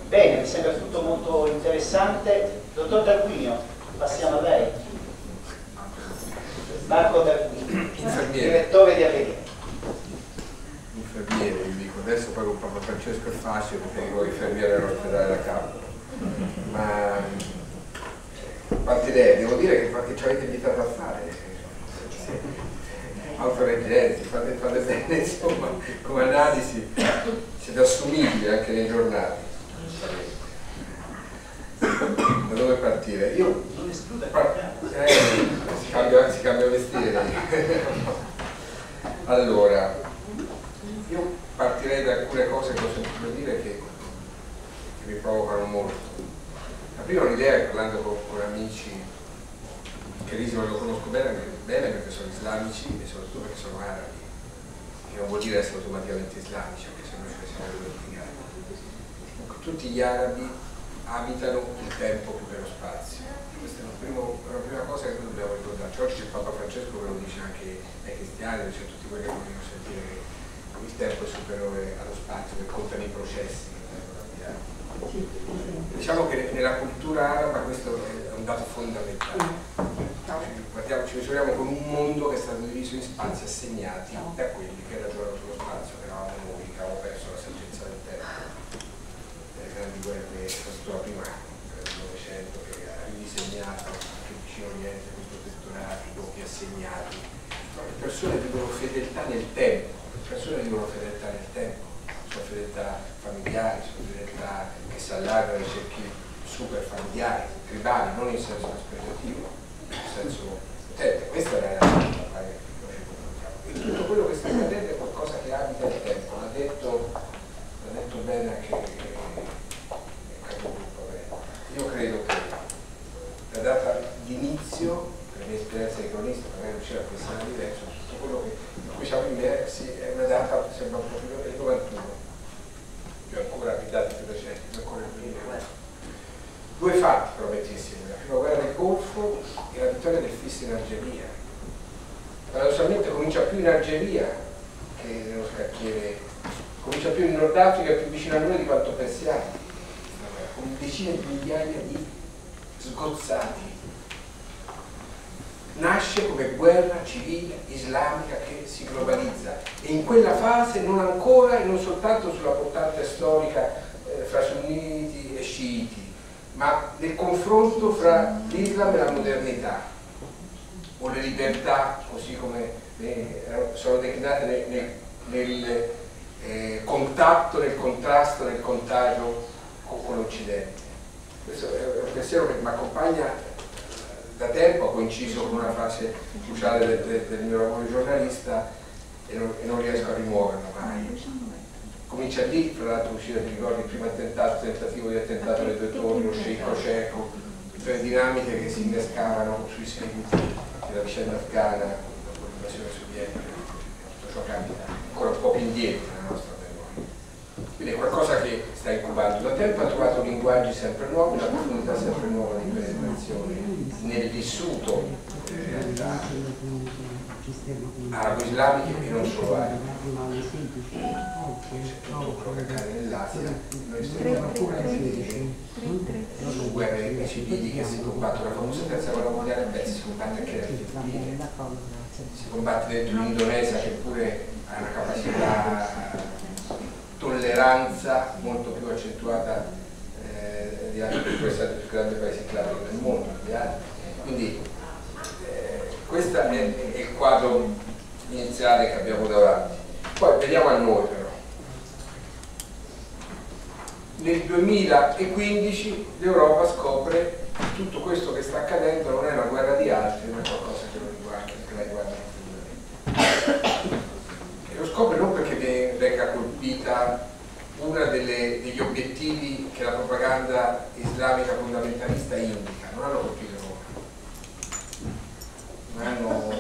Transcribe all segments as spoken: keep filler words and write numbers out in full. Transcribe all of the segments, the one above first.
Bene, mi sembra tutto molto interessante. Dottor Tarquinio, passiamo a lei. Marco Tarquinio, direttore di Avvenire. Infermiere, io dico, adesso poi con Papa Francesco è facile perché dico infermiere all'ospedale da capo. Ma quante idee, devo dire che infatti ci avete invitato a fare autoreggenti, fate, fate bene, insomma, come analisi siete assumibili anche nei giornali. Da dove partire? Io eh, si, cambia, si cambia vestire. Allora, io partirei da alcune cose che ho sentito dire che, che mi provocano molto. La prima un'idea è parlando con, con amici che l'Islam lo conosco bene, bene perché sono islamici e soprattutto perché sono arabi, che non vuol dire essere automaticamente islamici, anche se noi ci siamo dimenticati. Tutti gli arabi abitano il tempo più che lo spazio. Questa è una prima, una prima cosa che noi dobbiamo ricordare. Cioè, oggi c'è il Papa Francesco che lo dice anche ai cristiani, c'è tutti quelli che vogliono sentire che il tempo è superiore allo spazio, che contano i processi. Diciamo che nella cultura araba questo è un dato fondamentale. Guardiamo, ci misuriamo con un mondo che è stato diviso in spazi assegnati da quelli che ragionano sullo spazio, che eravamo noi, che avevamo perso la saggezza del tempo. Le grandi guerre, soprattutto la prima del Novecento, che ha ridisegnato anche il vicino Oriente, quei protettorati, i blocchi assegnati. Le persone vivono fedeltà nel tempo, le persone vivono fedeltà nel tempo. Sono fedeltà familiari, sono fedeltà che si allargano ai cerchi super familiari, tribali, non in senso dispregiativo, in senso potente. Questa è la realtà che noi ci confrontiamo. E tutto quello che sta accadendo è qualcosa che abita il tempo, l'ha detto, l'ha detto bene anche il capogruppo. Io credo che la data d'inizio, per la mia esperienza di cronista, magari riuscire a pensare diverso, tutto quello che, in cui siamo immersi è una data, sembra proprio il novantuno. Più ancora i dati più recenti, più ancora il duemila. Due fatti promettissimi, la prima guerra del Golfo e la vittoria del F I S in Algeria. Paradossalmente comincia più in Algeria che nello scacchiere, comincia più in Nord Africa e più vicino a noi di quanto pensiamo, con decine di migliaia di sgozzati. Nasce come guerra civile islamica che si globalizza e in quella fase non ancora e non soltanto sulla portata storica eh, fra sunniti e sciiti, ma nel confronto fra l'Islam e la modernità o le libertà così come eh, sono declinate nel, nel, nel eh, contatto, nel contrasto, nel contagio con, con l'Occidente. Questo è un pensiero che mi accompagna da tempo, ha coinciso con una fase cruciale del, del, del mio lavoro di giornalista e non, e non riesco a rimuoverlo mai. Comincia lì, fra l'altro uscire, ti ricordi, il primo attentato, tentativo di attentato alle due torri, lo sceicco ceco, tutte le dinamiche che si innescavano sui seguiti della vicenda afghana, dopo l'invasione sovietica, tutto ciò cambia ancora un po' più indietro nella nostra memoria. Quindi è qualcosa che sta incubando da tempo, ha trovato linguaggi sempre nuovi, una profondità sempre nuova di penetrazione nel vissuto delle realtà arabo-islamiche e non solo arabe. C'è tutto quello che accade nell'Asia, noi stiamo ancora su guerre civili che si combattono, la famosa terza guerra mondiale, beh, si combatte anche nelle Filippine, si combatte dentro l'Indonesia che pure ha una capacità tolleranza molto più accentuata eh, di altri, questo è il più grande paese islamico del mondo, di altri. Quindi eh, questo è, è il quadro iniziale che abbiamo davanti. Poi vediamo a noi però. Nel duemilaquindici l'Europa scopre che tutto questo che sta accadendo non è una guerra di altri, ma è qualcosa che lo riguarda, che la riguarda profondamente. E lo scopre non perché venga colpita uno degli obiettivi che la propaganda islamica fondamentalista indica, non hanno colpito Roma, non hanno,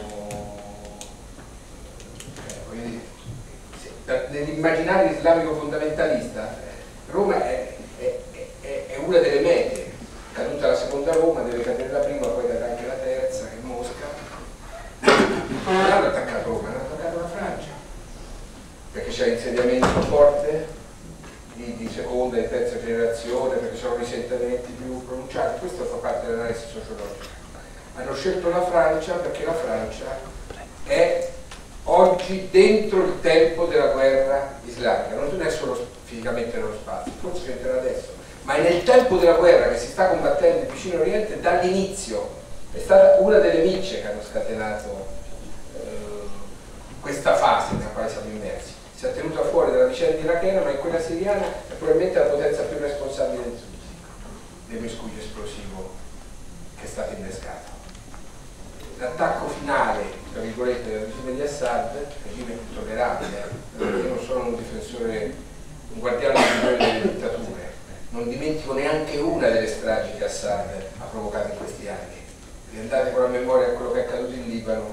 eh, nell'immaginario islamico fondamentalista Roma è, è, è, è una delle mete, caduta la seconda Roma, deve cadere la prima, poi cadrà anche la terza, che è Mosca. Non hanno attaccato Roma, hanno attaccato la Francia, perché c'è insediamento forte di, di seconda e terza generazione migrazione, perché sono risentimenti più pronunciati, questo fa parte dell'analisi sociologica. Hanno scelto la Francia perché la Francia è oggi dentro il tempo della guerra islamica, non è solo fisicamente nello spazio, forse c'entra adesso, ma è nel tempo della guerra che si sta combattendo il vicino Oriente dall'inizio. È stata una delle micce che hanno scatenato eh, questa fase nella quale siamo immersi. Si è tenuta fuori dalla vicenda irachena, ma in quella siriana è probabilmente la potenza più responsabile di tutti del miscuglio esplosivo che è stato innescato. L'attacco finale, tra virgolette, del regime di Assad, regime intollerabile, perché io non sono un difensore, un guardiano delle dittature, non dimentico neanche una delle stragi che Assad ha provocato in questi anni. Andate con la memoria a quello che è accaduto in Libano,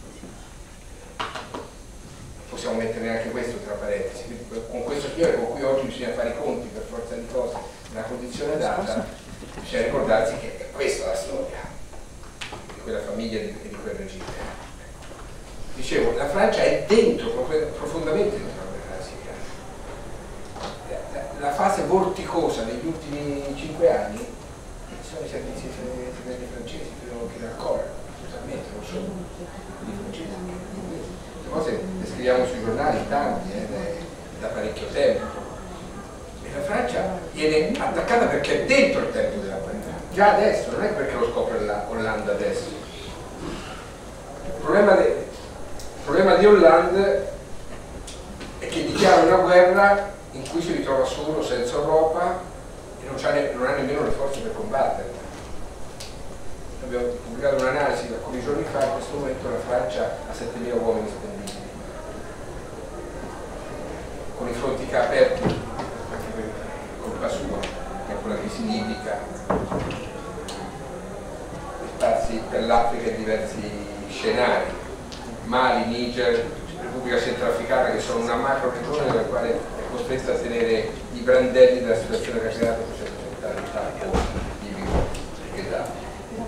possiamo mettere anche questo tra parentesi, con questo signore con cui oggi bisogna fare i conti per forza di cose, nella condizione data, bisogna ricordarsi che è questa la storia di quella famiglia e di, di quel regime. Dicevo, la Francia è dentro, profondamente dentro la guerra siriana. La, la fase vorticosa degli ultimi cinque anni sono i servizi segreti francesi, credo che raccolgono totalmente, non sono quelli francesi. Le cose le scriviamo sui giornali, tanti, eh, da parecchio tempo. E la Francia viene attaccata perché è dentro il tempo della guerra, già adesso, non è perché lo scopre l'Olanda adesso. Il problema, de, il problema di Hollande è che dichiara una guerra in cui si ritrova solo, senza Europa, e non, ne, non ha nemmeno le forze per combatterla. Abbiamo pubblicato un'analisi alcuni giorni fa, in questo momento la Francia ha settemila uomini spendibili, con i fronti aperti, anche per colpa sua, che con la crisi libica, sparsi per l'Africa in diversi scenari, Mali, Niger, Repubblica Centrafricana, che sono una macro regione nella quale è costretta a tenere i brandelli della situazione che ha creato facendo accettare il tappo libico e Gheddafi.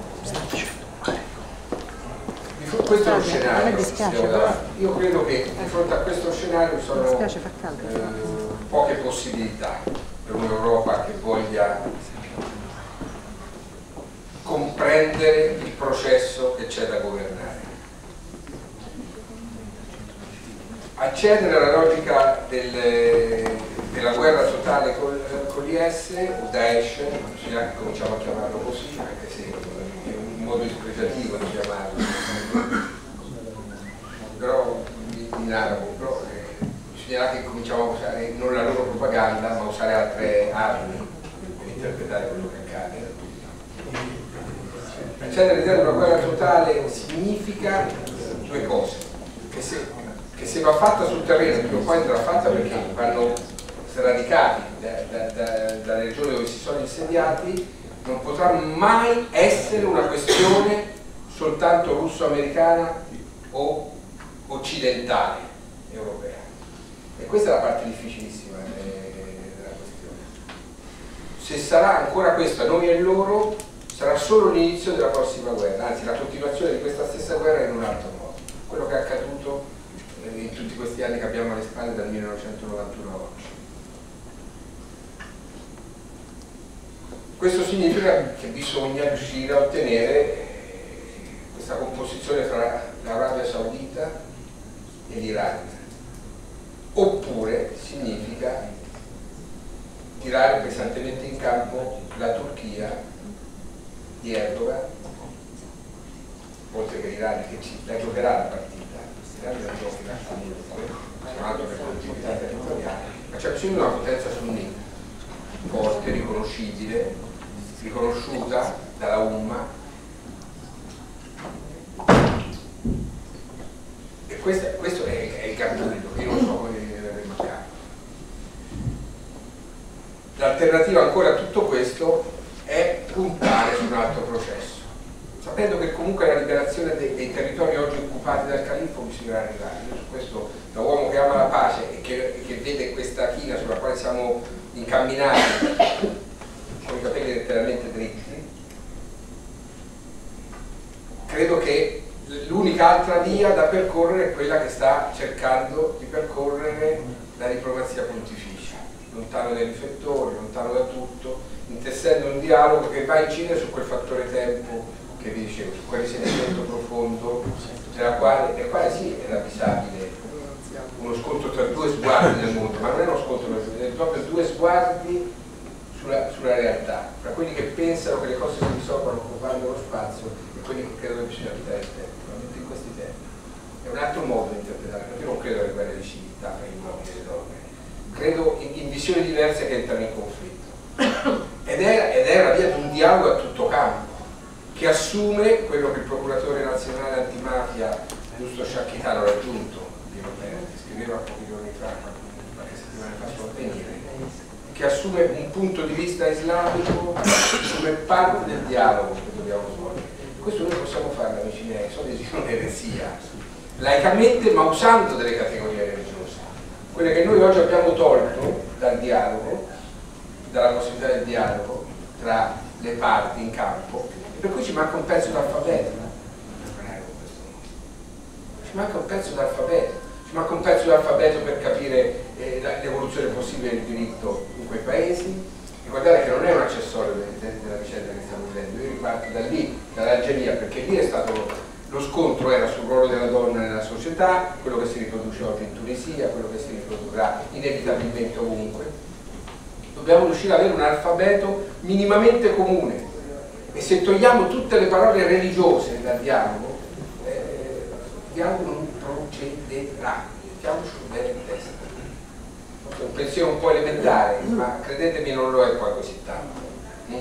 Questo è lo scenario. Io credo che di fronte a questo scenario sono eh, poche possibilità per un'Europa che voglia comprendere il processo che c'è da governare. Accedere alla logica del, della guerra totale con, con l'I S o Daesh, bisogna che cominciamo a chiamarlo così, anche se è un modo dispregiativo di chiamarlo, però in arabo, però eh, bisognerà che cominciamo a usare non la loro propaganda, ma usare altre armi per interpretare quello che accade. Accedere all'idea di una guerra totale significa due cose, che se, che se va fatta sul terreno, prima o poi andrà fatta perché vanno sradicati da, da, da, dalle regioni dove si sono insediati, non potrà mai essere una questione soltanto russo-americana o occidentale, europea. E questa è la parte difficilissima della questione. Se sarà ancora questo a noi e loro, sarà solo l'inizio della prossima guerra, anzi la continuazione di questa stessa guerra in un altro modo. Quello che è accaduto in tutti questi anni che abbiamo alle spalle dal millenovecentonovantuno a oggi. Questo significa che bisogna riuscire a ottenere questa composizione fra l'Arabia Saudita e l'Iran, oppure significa tirare pesantemente in campo la Turchia di Erdogan, oltre che l'Iran che ci, la giocherà la partita, l'Iran la giocherà comunque, tra l'altro per continuità territoriale, ma c'è bisogno di una potenza sunnita, forte, riconoscibile, riconosciuta dalla Umma. E questo, questo è, è il capitolo, io non so come verremo a capo. L'alternativa ancora a tutto questo è puntare su un altro processo, sapendo che comunque la liberazione dei, dei territori oggi occupati dal califfo bisognerà arrivare. Io su questo, da uomo che ama la pace e che, e che vede questa china sulla quale siamo incamminati con i capelli letteralmente dritti, credo che l'unica altra via da percorrere è quella che sta cercando di percorrere la diplomazia pontificia, lontano dai riflettori, lontano da tutto, spazio, intessendo un dialogo che va a incidere su quel fattore tempo che vi dicevo, su quel risentimento profondo nella quale, nel quale sì, è ravvisabile uno scontro tra due sguardi del mondo, ma non è uno scontro, è proprio due sguardi sulla, sulla realtà, tra quelli che pensano che le cose si risolvono occupando lo spazio e quelli che credono che bisogna abitare il tempo, veramente in questi tempi. È un altro modo di interpretare, perché io non credo alle guerre di civiltà tra gli uomini e le donne, credo in, in visioni diverse che entrano in conflitto. Ed è, ed è la via di un dialogo a tutto campo, che assume quello che il procuratore nazionale antimafia Giusto Sciacchitano ha raggiunto, che scriveva pochi giorni fa, qualche settimana fa su Avvenire, che assume un punto di vista islamico come parte del dialogo che dobbiamo svolgere. Questo noi possiamo farlo, amici miei, so di un'eresia, laicamente ma usando delle categorie religiose, quelle che noi oggi abbiamo tolto dal dialogo, dalla possibilità del dialogo tra le parti in campo, e per cui ci manca un pezzo d'alfabeto, ci manca un pezzo d'alfabeto, ci manca un pezzo d'alfabeto per capire eh, l'evoluzione possibile del diritto in quei paesi. Ricordate che non è un accessorio della vicenda che stiamo vivendo, io riparto da lì, dall'Algeria, perché lì è stato lo scontro era sul ruolo della donna nella società, quello che si riproduce oggi in Tunisia, quello che si riprodurrà inevitabilmente ovunque. Dobbiamo riuscire ad avere un alfabeto minimamente comune, e se togliamo tutte le parole religiose dal dialogo, eh, il dialogo non procederà, mettiamoci bene in testa. È un pensiero un po' elementare, ma credetemi non lo è poi così tanto. Mm?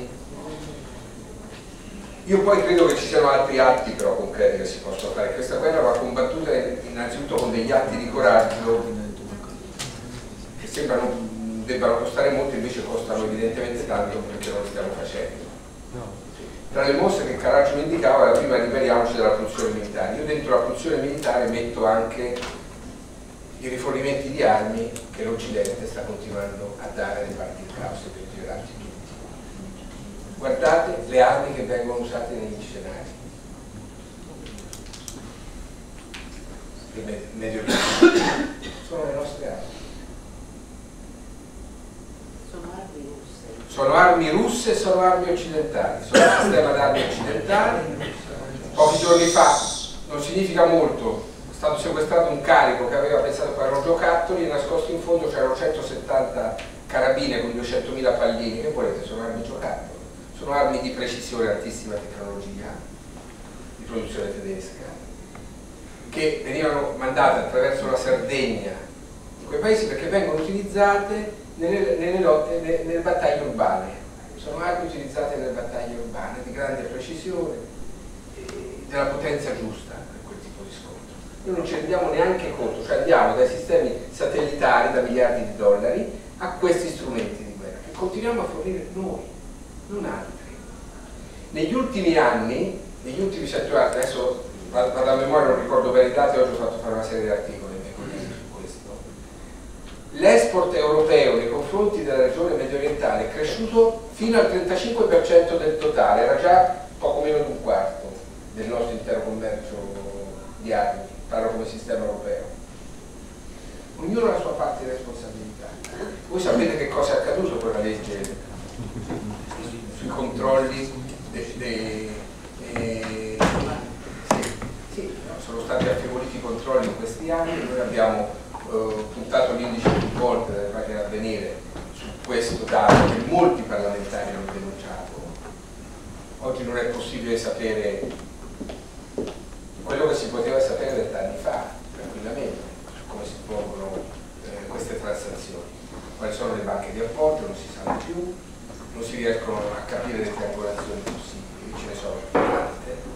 Io poi credo che ci siano altri atti però concreti che si possono fare. Questa guerra va combattuta innanzitutto con degli atti di coraggio che sembrano debbano costare molto, invece costano evidentemente tanto perché non lo stiamo facendo. Tra le mosse che Carraccio mi indicava, la prima, liberiamoci dalla produzione militare. Io dentro la produzione militare metto anche i rifornimenti di armi che l'Occidente sta continuando a dare alle parti del caos per girarci tutti. Guardate le armi che vengono usate negli scenari. Il Medio Oriente sono le nostre armi. Sono armi russe. Sono armi russe e sono armi occidentali, sono un sistema d'armi occidentali. Pochi giorni fa, non significa molto, è stato sequestrato un carico che aveva pensato che erano giocattoli e nascosto in fondo c'erano centosettanta carabine con duecentomila pallini. Che volete? Sono armi giocattoli, sono armi di precisione, altissima tecnologia, di produzione tedesca, che venivano mandate attraverso la Sardegna in quei paesi perché vengono utilizzate nelle, nelle, lotte, nelle, nelle battaglie urbane. Sono armi utilizzate nelle battaglie urbane di grande precisione e della potenza giusta per quel tipo di scontro. Noi non ci rendiamo neanche conto, cioè andiamo dai sistemi satellitari da miliardi di dollari a questi strumenti di guerra che continuiamo a fornire noi, non altri. Negli ultimi anni, negli ultimi sette anni, adesso vado a memoria, non ricordo bene i dati, oggi ho fatto fare una serie di articoli ai miei colleghi su questo, l'export europeo nei confronti della regione medio orientale è cresciuto fino al trentacinque per cento del totale, era già poco meno di un quarto del nostro intero commercio di armi, parlo come sistema europeo. Ognuno ha la sua parte di responsabilità. Voi sapete che cosa è accaduto con la legge sui controlli dei... De, de, sì, sì, sono stati affievoliti i controlli in questi anni, noi abbiamo eh, puntato l'indice più volte dalle pagine a venire su questo dato che molti parlamentari hanno denunciato. Oggi non è possibile sapere quello che si poteva sapere vent'anni fa, tranquillamente, su come si svolgono eh, queste transazioni. Quali sono le banche di appoggio, non si sanno più, non si riescono a capire le triangolazioni possibili, ce ne sono tante.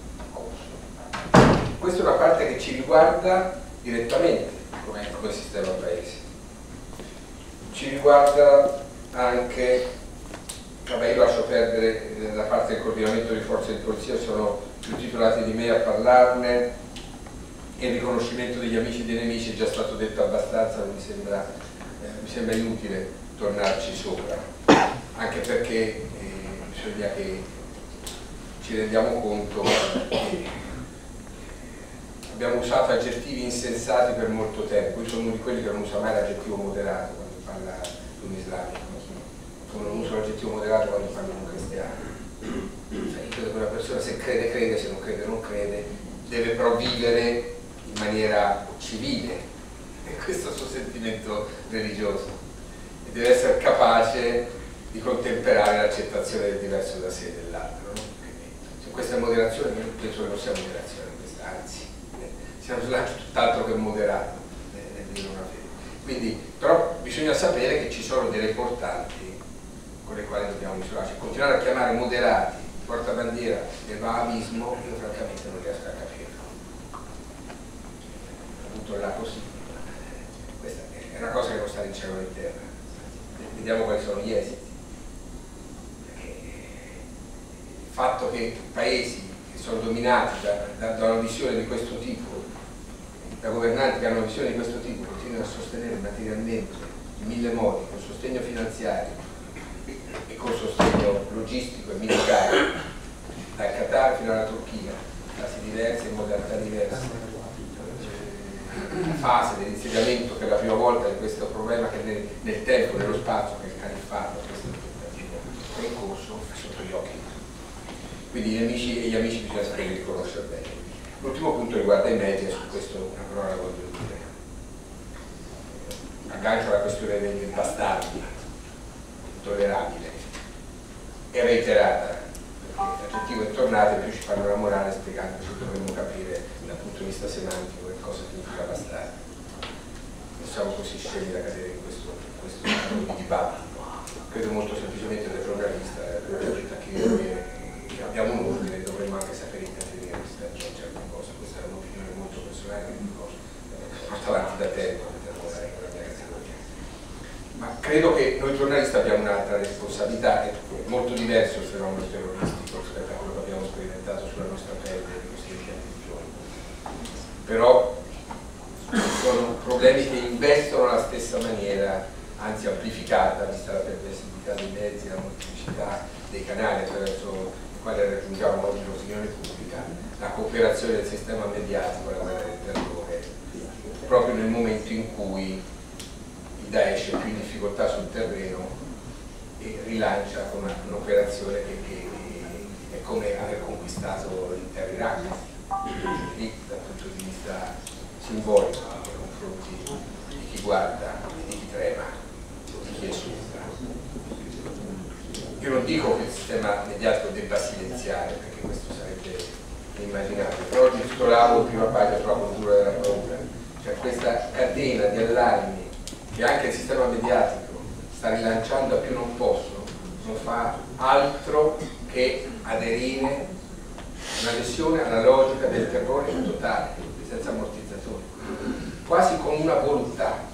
Questa è una parte che ci riguarda direttamente come, come sistema paese. Ci riguarda anche, vabbè, io lascio perdere la parte del coordinamento di forze di polizia, sono più titolati di me a parlarne, e il riconoscimento degli amici e dei nemici è già stato detto abbastanza, mi sembra, eh, mi sembra inutile tornarci sopra, anche perché eh, bisogna che ci rendiamo conto che abbiamo usato aggettivi insensati per molto tempo. Io sono uno di quelli che non usa mai l'aggettivo moderato quando parla di un islamico, come non uso l'aggettivo moderato quando parlo con cristiani. Cioè, io credo che una persona, se crede crede, se non crede non crede, deve però vivere in maniera civile, e questo è il suo sentimento religioso, e deve essere capace di contemperare l'accettazione del diverso da sé e dell'altro, no? Se questa è moderazione, io penso che non sia moderazione questa, anzi sia un slancio tutt'altro che moderato nel dire una fede. Quindi però bisogna sapere che ci sono delle portanti con le quali dobbiamo misurarci. Continuare a chiamare moderati portabandiera del wahhabismo, io francamente non riesco a capirlo. Appunto là così. Questa è una cosa che non sta in cielo e in terra. Vediamo quali sono gli esiti. Perché il fatto che paesi che sono dominati da, da, da una visione di questo tipo, da governanti che hanno una visione di questo tipo, continuano a sostenere materialmente in mille modi, con sostegno finanziario e con sostegno logistico e militare, dal Qatar fino alla Turchia, casi diversi e modalità diverse. La fase dell'insediamento, che è la prima volta di questo problema che nel, nel tempo, nello spazio, che è il califfato, questo tentativo è in corso, è sotto gli occhi. Quindi gli amici e gli amici bisogna sapere riconoscere bene. L'ultimo punto riguarda i media, su questo una parola la voglio dire. Aggancio alla questione dei bastardi, intollerabile e reiterata, perché l'aggettivo è tornato e più ci fanno la morale spiegando che dovremmo capire dal punto di vista semantico che cosa significa bastardi. Non siamo così scemi da cadere in questo, in questo tipo di dibattito. Credo molto semplicemente da giornalista, che abbiamo un ordine e dovremmo anche sapere intervenire rispetto a certe cose. Questa è un'opinione molto personale che dico, porto avanti da tempo per lavorare con la mia categoria. Ma credo che noi giornalisti abbiamo un'altra responsabilità, è molto diverso il fenomeno terroristico rispetto a quello che abbiamo sperimentato sulla nostra pelle nei questi giorni. Però sono problemi che investono alla stessa maniera, anzi amplificata, vista la pervasività dei mezzi, la molteplicità dei canali attraverso i quali raggiungiamo oggi l'opinione pubblica, la cooperazione del sistema mediatico, la guerra del terrore, proprio nel momento in cui il Daesh è più in difficoltà sul terreno e rilancia con un'operazione che, che, che è come aver conquistato l'intero Iraq, lì dal punto di vista simbolico nei confronti di chi guarda e di chi trema, di chi è sopra. Io non dico che il sistema mediatico debba silenziare, perché questo sarebbe inimmaginabile, però titolavo il prima pagina sulla cultura della paura, cioè questa catena di allarmi che anche il sistema mediatico sta rilanciando a più non posso, non fa altro che aderire un'adesione alla logica del terrore totale, senza ammortizzatori, quasi con una volontà.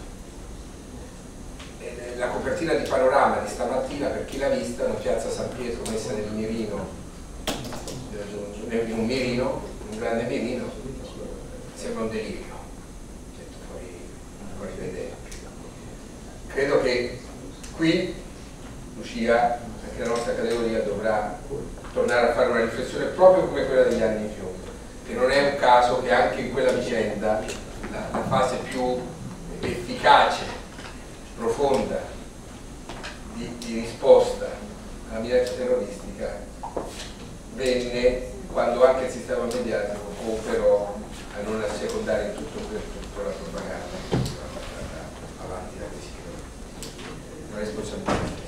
La copertina di Panorama di stamattina, per chi l'ha vista, una piazza San Pietro messa nel mirino, in un mirino, un grande mirino, sembra un delirio, detto fuori, fuori vedere. Credo che qui Lucia, anche la nostra categoria, dovrà tornare a fare una riflessione proprio come quella degli anni di piombo, che non è un caso che anche in quella vicenda la, la fase più efficace, profonda di, di risposta alla minaccia terroristica venne quando anche il sistema mediatico cooperò a non assecondare in tutto per tutto la propaganda che veniva portata avanti da questi giorni. Una responsabilità.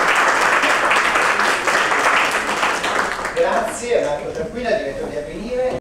Grazie, Marco Tranquilla, direttore di Avvenire.